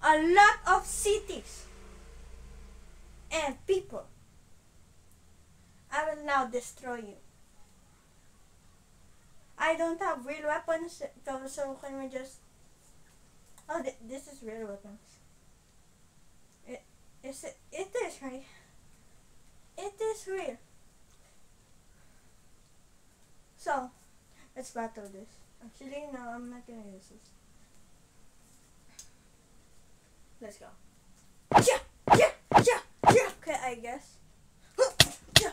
a lot of cities and people. I will now destroy you. I don't have real weapons, so can we just... Oh, this is real weapons. It is, right? It is real. So, let's battle this. Actually, no, I'm not gonna use this. Let's go. Yeah. Okay, I guess. Yeah.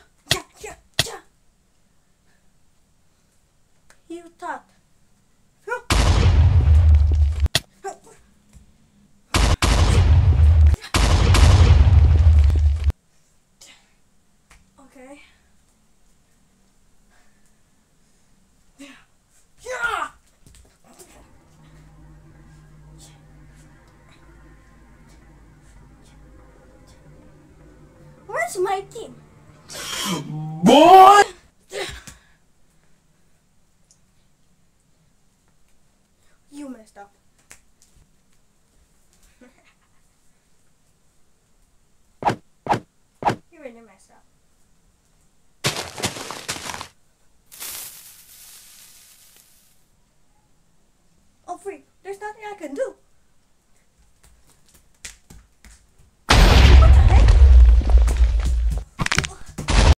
You thought. Okay. Yeah. Where's my team? Boy! You messed up. You really messed up. Oh, freak. There's nothing I can do.